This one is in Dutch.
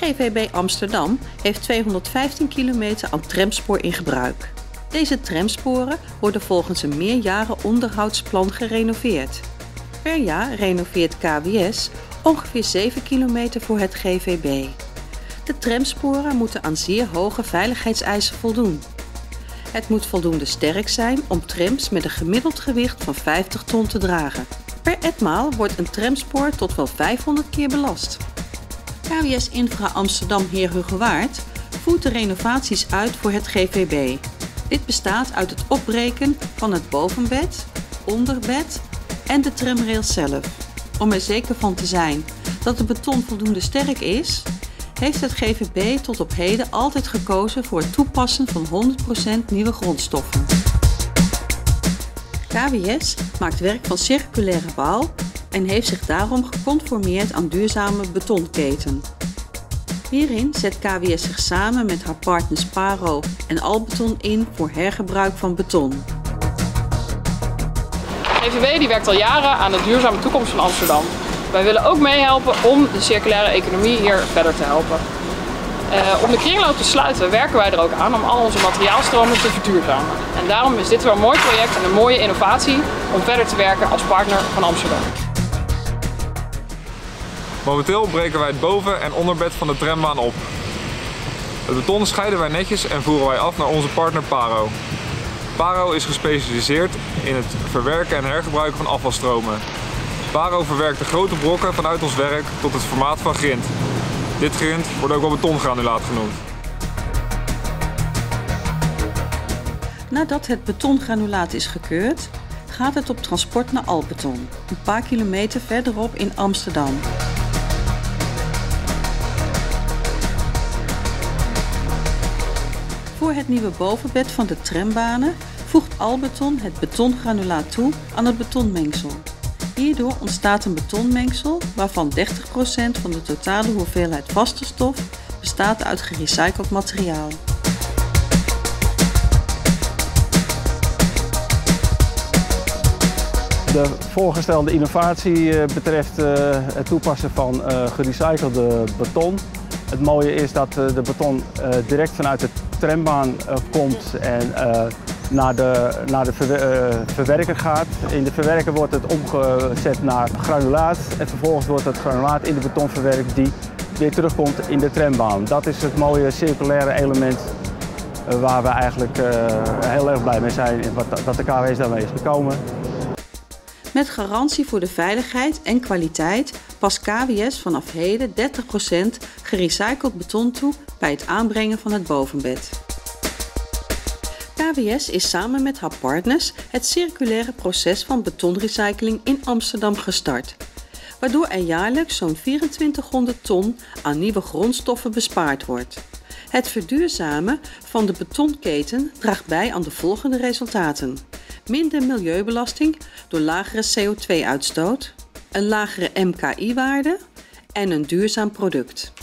GVB Amsterdam heeft 215 kilometer aan tramspoor in gebruik. Deze tramsporen worden volgens een meerjaren onderhoudsplan gerenoveerd. Per jaar renoveert KWS ongeveer 7 kilometer voor het GVB. De tramsporen moeten aan zeer hoge veiligheidseisen voldoen. Het moet voldoende sterk zijn om trams met een gemiddeld gewicht van 50 ton te dragen. Per etmaal wordt een tramspoor tot wel 500 keer belast. KWS Infra Amsterdam Heerhugowaard voert de renovaties uit voor het GVB. Dit bestaat uit het opbreken van het bovenbed, onderbed en de tramrails zelf. Om er zeker van te zijn dat het beton voldoende sterk is, heeft het GVB tot op heden altijd gekozen voor het toepassen van 100% nieuwe grondstoffen. KWS maakt werk van circulaire bouw en heeft zich daarom geconformeerd aan duurzame betonketen. Hierin zet KWS zich samen met haar partners Paro en Albeton in voor hergebruik van beton. GVB die werkt al jaren aan de duurzame toekomst van Amsterdam. Wij willen ook meehelpen om de circulaire economie hier verder te helpen. Om de kringloop te sluiten werken wij er ook aan om al onze materiaalstromen te verduurzamen. En daarom is dit wel een mooi project en een mooie innovatie om verder te werken als partner van Amsterdam. Momenteel breken wij het boven- en onderbed van de trambaan op. Het beton scheiden wij netjes en voeren wij af naar onze partner Paro. Paro is gespecialiseerd in het verwerken en hergebruiken van afvalstromen. Paro verwerkt de grote brokken vanuit ons werk tot het formaat van grind. Dit grind wordt ook wel betongranulaat genoemd. Nadat het betongranulaat is gekeurd, gaat het op transport naar Albeton, een paar kilometer verderop in Amsterdam. Voor het nieuwe bovenbed van de trambanen voegt Albeton het betongranulaat toe aan het betonmengsel. Hierdoor ontstaat een betonmengsel waarvan 30% van de totale hoeveelheid vaste stof bestaat uit gerecycled materiaal. De voorgestelde innovatie betreft het toepassen van gerecyclede beton. Het mooie is dat de beton direct vanuit de trambaan komt en naar de verwerker gaat. In de verwerker wordt het omgezet naar granulaat en vervolgens wordt het granulaat in de beton verwerkt die weer terugkomt in de trambaan. Dat is het mooie circulaire element waar we eigenlijk heel erg blij mee zijn dat de KWS daarmee is gekomen. Met garantie voor de veiligheid en kwaliteit past KWS vanaf heden 30% gerecycled beton toe bij het aanbrengen van het bovenbed. KWS is samen met haar partners het circulaire proces van betonrecycling in Amsterdam gestart, waardoor er jaarlijks zo'n 2400 ton aan nieuwe grondstoffen bespaard wordt. Het verduurzamen van de betonketen draagt bij aan de volgende resultaten: minder milieubelasting door lagere CO2-uitstoot, een lagere MKI-waarde en een duurzaam product.